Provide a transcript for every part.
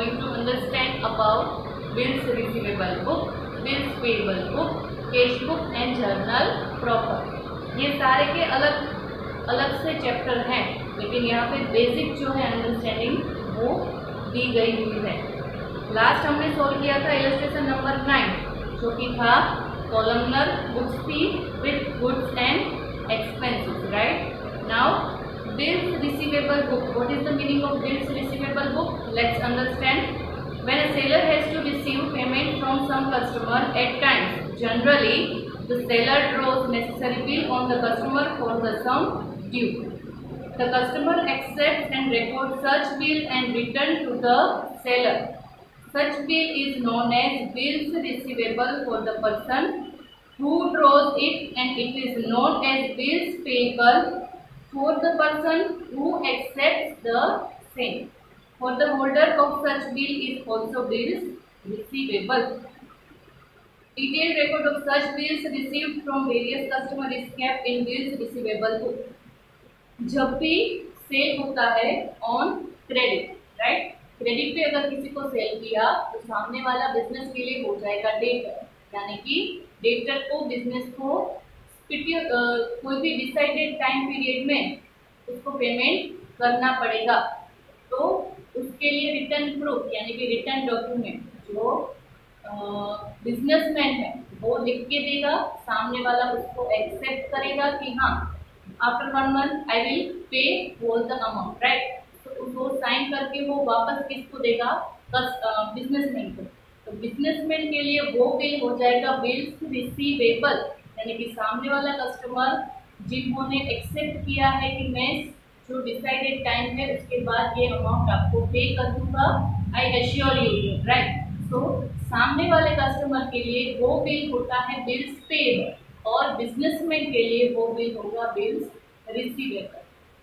going to understand about bills receivable book, bills payable book, cash book and journal proper. ये सारे के अलग अलग से चैप्टर हैं, लेकिन यहाँ पे बेसिक जो है अंडरस्टैंडिंग वो दी गई हुई है। लास्ट हमने सोल्व किया था इलस्ट्रेशन नंबर 9, जो कि था columnar books fee with goods and expenses, right. Now bills receivable book. What is the meaning of bills receivable book? Let's understand. When a seller has to receive payment from some customer at times, generally the seller draws necessary bill on the customer for the sum due. The customer accepts and records such bill and return to the seller. Such bill is known as bills receivable for the person who draws it, and it is known as bills payable for the person who accepts the same. For the holder of such bill is also bills receivable. Detailed record of such bills received from various customers is kept in bills receivable book. जब भी cell होता है on credit, right, credit पे अगर किसी को cell किया तो सामने वाला बिजनेस के लिए हो जाएगा डेटर, यानी कि डेटर को बिजनेस को कोई भी डिसाइडेड टाइम पीरियड में उसको पेमेंट करना पड़ेगा। तो उसके लिए रिटर्न प्रूफ यानी कि रिटर्न डॉक्यूमेंट जो बिजनेसमैन है वो लिख के देगा, सामने वाला उसको एक्सेप्ट करेगा कि हाँ after 1 month I will pay whole the amount, right. तो वो साइन करके वो वापस किसको देगा, बिजनेसमैन को। तो बिजनेसमैन के लिए वो बिल हो जाएगा बिल्स रिसीवेबल, यानी कि सामने वाला कस्टमर जिन्होंने एक्सेप्ट किया है कि मैं जो डिसाइडेड टाइम है उसके बाद ये अमाउंट आपको पे कर दूंगा, I assure you, right. So सामने वाले कस्टमर के लिए वो बिल होता है बिल्स पेड, और बिजनेसमैन के लिए वो बिल होगा बिल्स रिसीवेबल।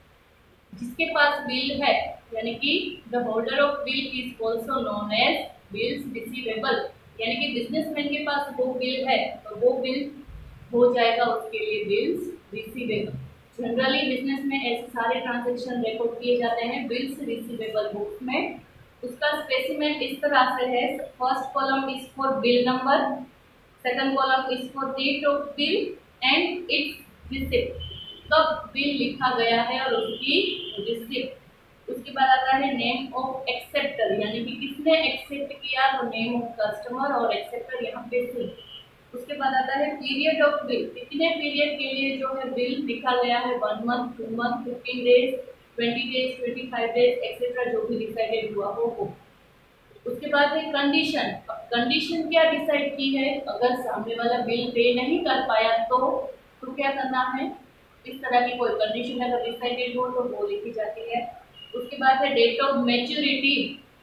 जिसके पास बिल है यानी कि the holder of bill is also known as bills receivable, यानी कि बिजनेसमैन के पास वो बिल है तो वो बिल हो जाएगा उसके लिए बिल्स रिसीवेबल। जनरली बिजनेस में ऐसे सारे ट्रांजैक्शन रिकॉर्ड किए जाते हैं बिल्स रिसीवेबल बुक्स में। उसका स्पेसिमेन इस तरह से है, first column is for bill number, second column is for date of bill and its receipt, कब बिल लिखा गया है और उसकी रिसिप्ट। उसके बाद आता है नेम ऑफ एक्सेप्टर, यानी कि किसने एक्सेप्ट किया तो नेम ऑफ कस्टमर और एक्सेप्टर यहाँ पे सी। उसके बाद आता है पीरियड ऑफ बिल, कितने पीरियड के लिए जो है बिल लिखा गया है, 1 month, 2 month, 15 days, 20 days, 25 days etcetera, जो भी डिसाइडेड हुआ हो। उसके बाद है कंडीशन। अब कंडीशन क्या डिसाइड की है, अगर सामने वाला बिल पे नहीं कर पाया तो क्या करना है, इस तरह की कोई कंडीशन अगर डिसाइडेड हो तो वो लिखी जाती है। उसके बाद है डेट ऑफ मैच्योरिटी,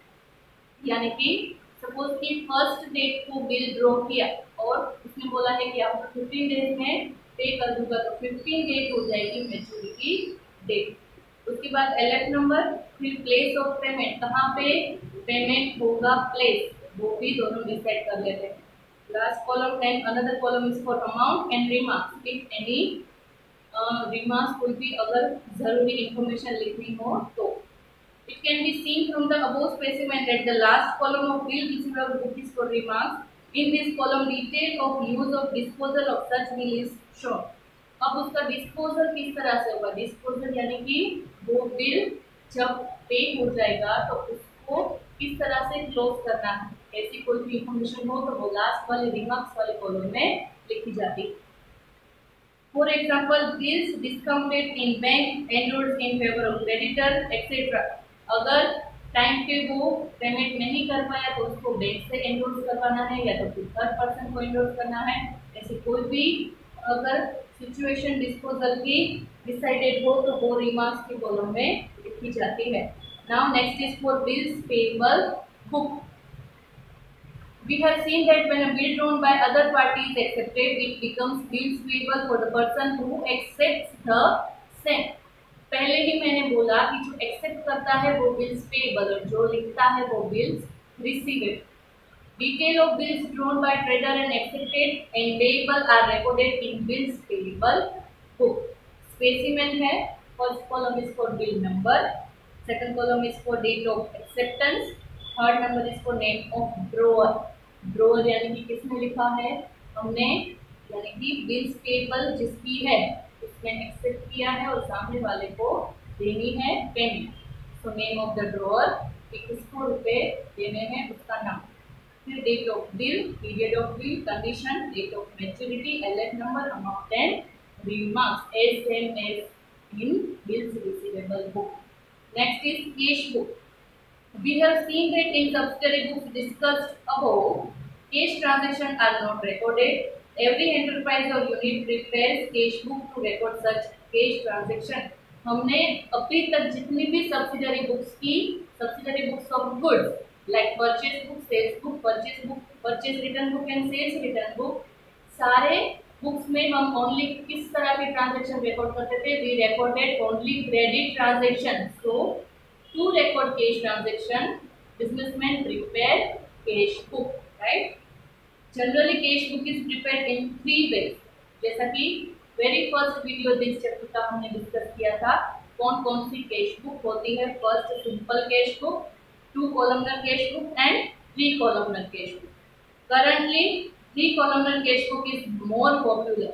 यानी कि सपोज कि फर्स्ट डेट को बिल ड्रॉ किया और उसने बोला है कि आपको 15 डेज में पे कर दूंगा, तो 15 डेट हो जाएगी मैच्योरिटी डेट। उसके बाद एलएफ नंबर, फिर प्लेस ऑफ पेमेंट, कहाँ पे पेमेंट होगा प्लेस, वो भी दोनों डिसाइड कर लेते हैं। Last column and another column is for amount and remarks, if any remarks, कोई भी अगर जरूरी इंफॉर्मेशन लिखनी हो तो। It can be seen from the above specimen that the last column of bill receivable book is for remarks. In this column, detail of use of disposal of such bill is shown. अब उसका disposal किस तरह से होगा, disposal यानी कि वो bill जब पे हो जाएगा तो उसको किस तरह से क्लोज करना है, ऐसी कोई भी इंफॉर्मेशन हो तो वो लास्ट वाले रिमार्क्स वाले कॉलम में लिखी जाती है। For example bills discounted in bank enrolled in favour of creditor etcetera, अगर टाइम पे वो पेमेंट नहीं कर पाया तो उसको बैंक से एनरोल करवाना है या तो फिर थर्ड पर्सन को एनरोल करना है। ऐसे कोई भी अगर सिचुएशन डिस्पोजल की डिसाइडेड हो तो वो रिमार्क्स के कॉलम में लिखी जाती है। Now next is for bills payable book. We have seen that when a bill drawn by other party is accepted, it becomes bills payable for the person who accepts the same. पहले ही मैंने बोला कि जो accept करता है वो bills payable और जो लिखता है वो bills receivable. Detail of bills drawn by trader and accepted and payable are recorded in bills payable book. Specimen है, first column is for bill number, second column is for date of acceptance third number इसको name of drawer. Drawer यानी कि किसने लिखा है, हमने, यानी कि बिल्स पेबल जिसकी है उसने एक्सेप्ट किया है और सामने वाले को देनी है payment. So name of the drawer, कि किसको रुपए देने हैं उसका नाम। फिर date of bill, period of bill, condition, date of maturity, LF number, amount and remarks as same as in bills receivable book. Next is cash book. We have seen that in subsidiary books discussed above, cash transactions are not recorded. Every enterprise or unit prepares cash book to record such cash transaction. हमने अभी तक जितनी भी subsidiary books की, subsidiary books of goods like purchase book, sales book, purchase return book and sales return book, सारे books में हम only किस तरह के ट्रांजैक्शन रिकॉर्ड करते थे, we recorded only credit transaction. So to record cash transaction businessman prepare cash book, right. Generally cash book is prepared in 3 ways, जैसा कि very first video this chapter का हमने डिस्कस किया था कौन कौन सी कैश बुक होती है। First simple cash book, 2 columnar cash book and 3 columnar cash book. Currently 3 columnar cash book is more popular.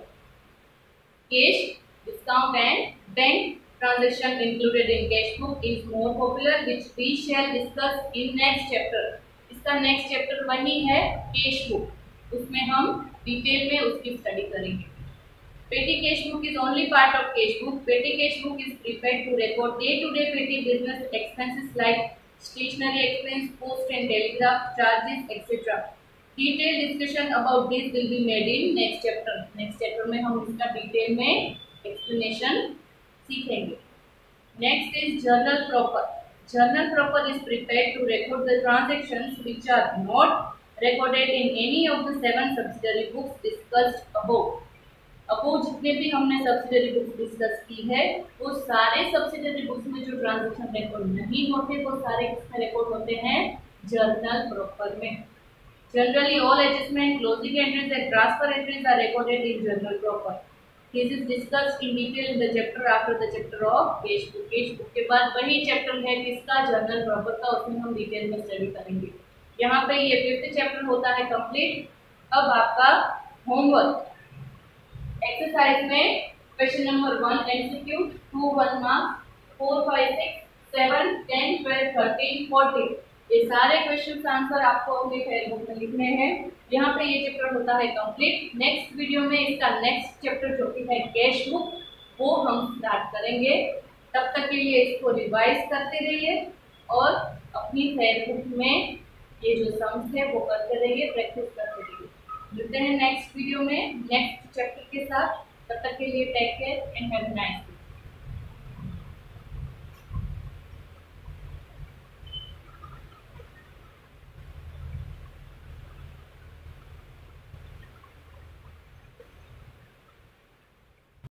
Cash, discount and bank transaction included in cash book is more popular, which we shall discuss in next chapter. इसका next chapter वही है cash book, उसमें हम detail में उसकी study करेंगे। Petty cash book is only part of cash book. Petty cash book is prepared to record day-to-day petty business expenses like stationery expense, post and telegraph charges, etc. Detail discussion about this will be made in next chapter. Next chapter में हम इसका detail में explanation सीखेंगे। Next is journal proper. Journal proper is prepared to record the transactions which are not recorded in any of the 7 subsidiary books discussed above. Above जितने भी हमने subsidiary books discuss की है वो सारे सब्सिडरी बुक्स में जो ट्रांजैक्शन रिकॉर्ड नहीं होते वो सारे किसमें रिकॉर्ड होते हैं, जर्नल प्रॉपर में। Generally, all adjustment, closing entries and transfer entries are recorded in journal proper. This is discussed in detail in the chapter after the chapter of cash book. Cash book के बाद वही chapter है किसका, journal proper का, उसमें हम detail में study करेंगे। यहाँ पे ये 5th चैप्टर होता है कंप्लीट। अब आपका होमवर्क एक्सरसाइज में क्वेश्चन नंबर 1 एमसीक्यू 2 1 मार्क्स 4 5 6 7 10 12 13 14 ये सारे क्वेश्चन आंसर आपको अपने फेयर बुक में लिखने हैं। यहाँ पे ये चैप्टर होता है कंप्लीट। नेक्स्ट वीडियो में इसका नेक्स्ट चैप्टर जो कि है कैश बुक वो हम स्टार्ट करेंगे। तब तक के लिए इसको रिवाइज करते रहिए और अपनी फेयर बुक में ये जो सम्स है वो करते रहिए, प्रैक्टिस करते रहिए। मिलते हैं नेक्स्ट वीडियो में नेक्स्ट चैप्टर के साथ। तब तक के लिए take care and have a nice day.